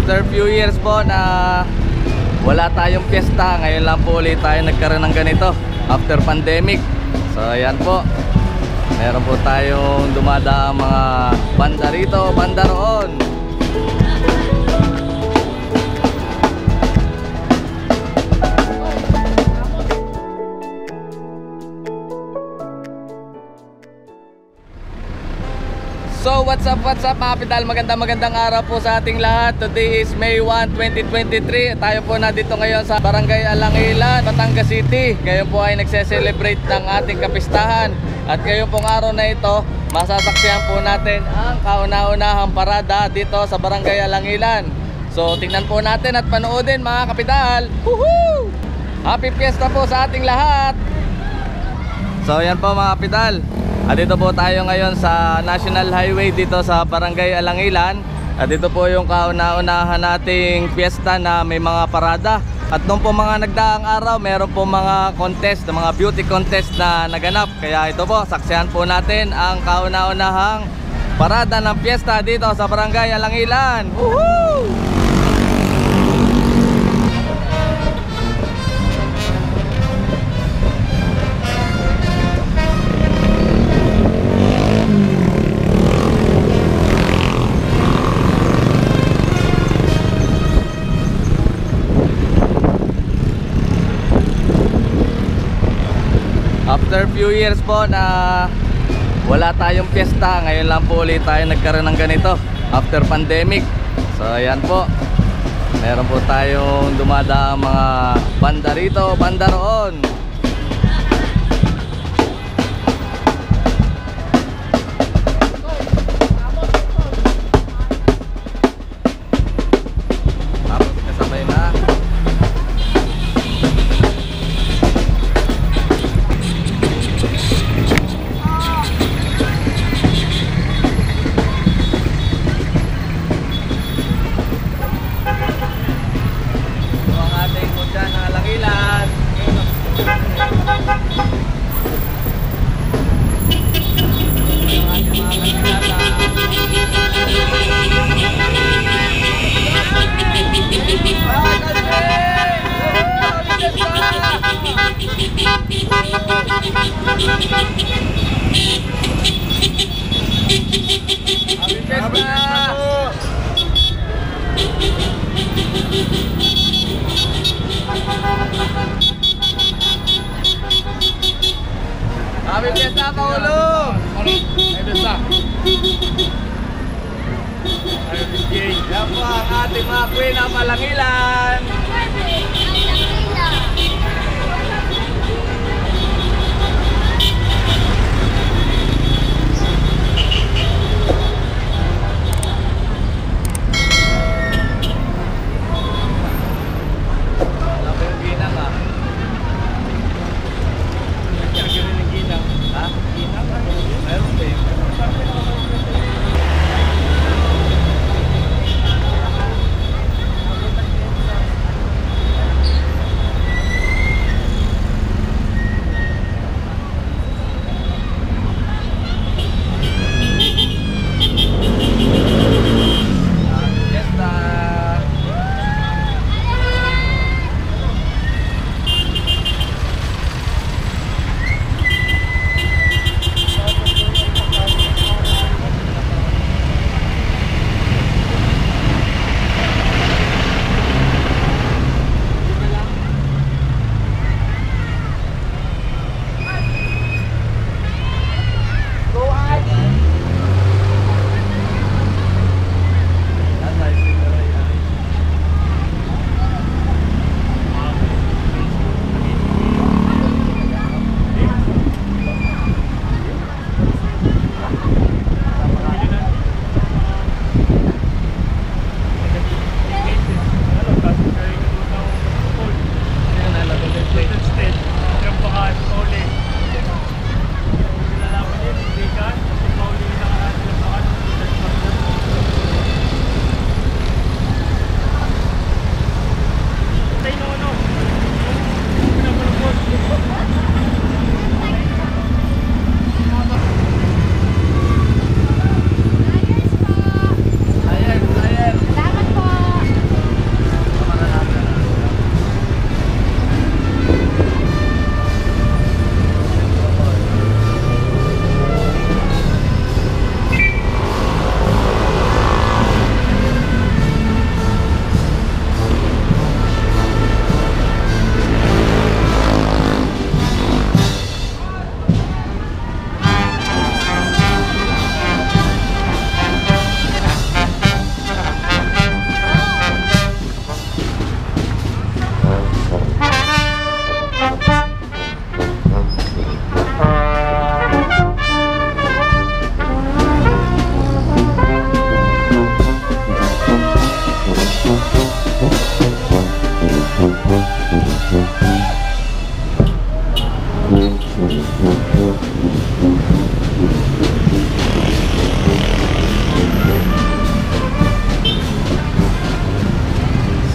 After few years po na wala tayong piyesta, ngayon lang po ulit tayo nagkaroon ng ganito after pandemic. So ayan po, meron po tayong dumadaang mga banda rito, banda roon. So what's up mga pidal, magandang araw po sa ating lahat. Today is May 1, 2023. Tayo po na dito ngayon sa Barangay Alangilan, Batangas City. Ngayon po ay nagse-celebrate ng ating kapistahan. At ngayon pong araw na ito, masasaksihan po natin ang kauna-unahang parada dito sa Barangay Alangilan. So tingnan po natin at panoodin mga kapidal. Woohoo! Happy Fiesta po sa ating lahat. So yan po mga kapidal, at dito po tayo ngayon sa National Highway dito sa Barangay Alangilan. At dito po yung kauna-unahan nating fiesta na may mga parada. At noong po mga nagdaang araw, meron po mga contest, mga beauty contest na naganap. Kaya ito po, saksihan po natin ang kauna-unahang parada ng fiesta dito sa Barangay Alangilan. Woohoo! After few years po na wala tayong piyesta, ngayon lang po ulit tayo nagkaroon ng ganito after pandemic. So ayan po, meron po tayong dumadaang mga banda rito, banda roon. Tapos kasabay na Happy Fiesta, Paulo! Happy Fiesta! Yan po ang ating mga queen ng Alangilan.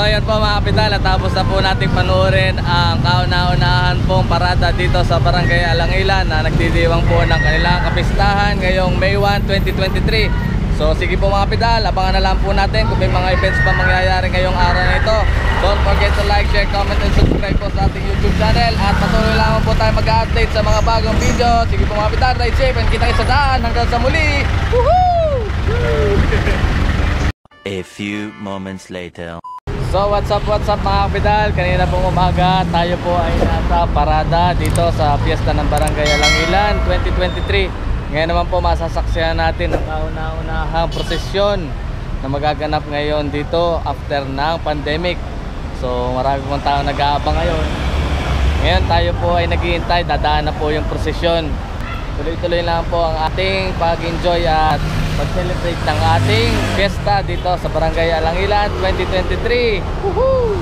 ayan po mga kapital, natapos na po natin panoorin ang kauna-unahan pong parada dito sa Barangay Alangilan na nagdidiwang po ng kanilang kapistahan ngayong May 1, 2023. So sige po mga kapital, abangan na lang po natin kung may mga events pa mangyayari ngayong araw na ito. Don't forget to like, share, comment, and subscribe po sa ating YouTube channel. At patuloy lang po tayo mag-update sa mga bagong video. Sige po mga kapital, ride safe and kita sa daan. Hanggang sa muli! Woohoo! A few moments later. So what's up mga kapital? Kanina pong umaga tayo po ay nasa parada dito sa piyesta ng Barangay Alangilan 2023. Ngayon naman po masasaksihan natin ang kauna-unahang prosesyon na magaganap ngayon dito after ng pandemic. So marami pong tao nag-aabang ngayon. Ngayon tayo po ay naghihintay, dadaan na po yung prosesyon. Tuloy-tuloy lang po ang ating pag-enjoy at pag-celebrate ng ating fiesta dito sa Barangay Alangilan 2023. Woohoo!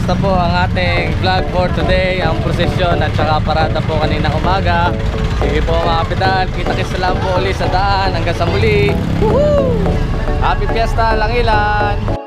Kamusta po ang ating vlog for today? Ang prosesyon at saka parada po kaninang umaga. Sige po mga kapital, kita-kits na lang po ulit sa daan. Hanggang sa muli. Woohoo! Happy Fiesta Langilan!